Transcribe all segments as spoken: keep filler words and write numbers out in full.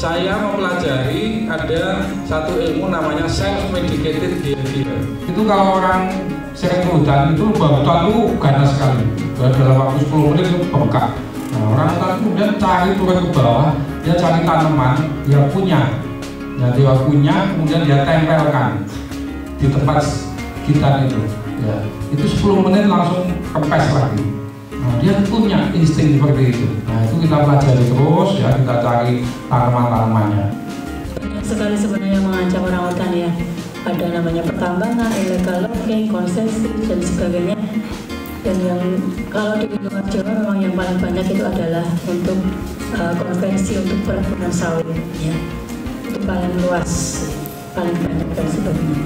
saya mempelajari ada satu ilmu namanya self-medicated behavior. Itu kalau orang sering ke hutan itu lubang hutan itu ganas sekali. Dalam waktu sepuluh menit itu bengkak. Nah, orang hutan kemudian cari turun ke bawah, dia cari tanaman dia punya. Nah, dia punya, kemudian dia tempelkan di tempat gitar itu. Ya, itu sepuluh menit langsung kempes lagi. Nah, dia punya insting seperti itu. Nah, itu kita pelajari terus ya, kita cari tanaman-tanamannya. Banyak sekali sebenarnya mengancam orang hutan ya. Ada namanya pertambangan, illegal logging, konsesi dan sebagainya. Dan yang kalau di luar Jawa memang yang paling banyak itu adalah untuk uh, konvensi untuk perkebunan sawit ya. Itu paling luas, paling banyak dan sebagainya.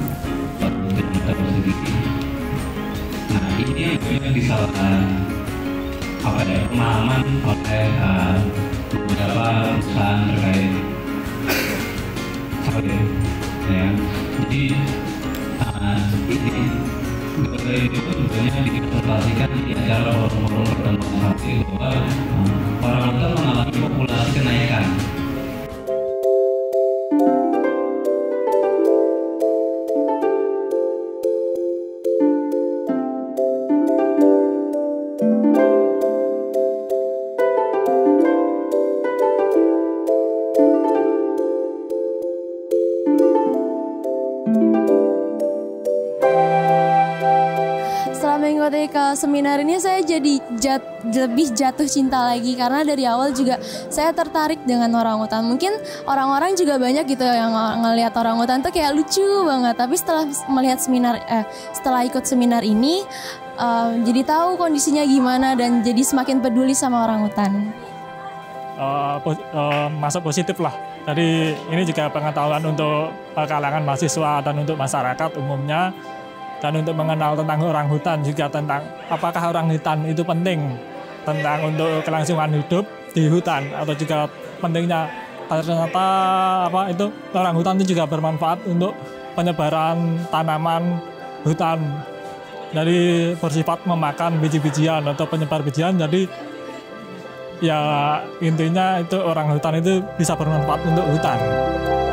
Nah, ini yang disalahkan apa ya, pemahaman oleh uh, beberapa perusahaan terkait sawit ya. Jadi uh, ini beberapa itu sebenarnya dikonsultasikan di acara forum-forum pertemuan sawit bahwa uh, orang hutan mengalami populasi kenaikan. Mengikuti ke seminar ini saya jadi jat, lebih jatuh cinta lagi karena dari awal juga saya tertarik dengan orangutan. Mungkin orang-orang juga banyak gitu yang ngelihat orangutan tuh kayak lucu banget, tapi setelah melihat seminar eh setelah ikut seminar ini um, jadi tahu kondisinya gimana dan jadi semakin peduli sama orangutan. Uh, uh, masuk positif lah. Jadi ini juga pengetahuan untuk uh, kalangan mahasiswa dan untuk masyarakat umumnya. Dan untuk mengenal tentang orang hutan juga tentang apakah orang hutan itu penting tentang untuk kelangsungan hidup di hutan atau juga pentingnya ternyata apa itu orang hutan itu juga bermanfaat untuk penyebaran tanaman hutan dari bersifat memakan biji-bijian atau penyebar bijian. Jadi ya intinya itu orang hutan itu bisa bermanfaat untuk hutan.